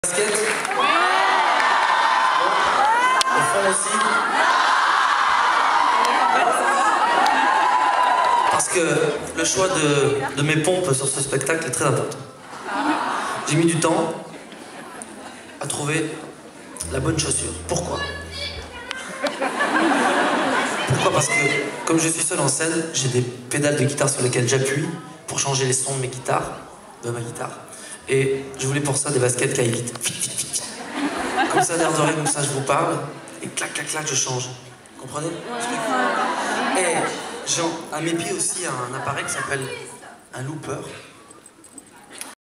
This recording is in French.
Basket. Oui. Au fond aussi. Parce que le choix de mes pompes sur ce spectacle est très important. J'ai mis du temps à trouver la bonne chaussure. Pourquoi? Pourquoi? Parce que comme je suis seul en scène, j'ai des pédales de guitare sur lesquelles j'appuie pour changer les sons de ma guitare. Et je voulais pour ça des baskets qui aillent vite. Comme ça, d'air de rien, comme ça, je vous parle, et clac, clac, clac, je change. Vous comprenez? Et à mes pieds aussi, un appareil qui s'appelle un looper.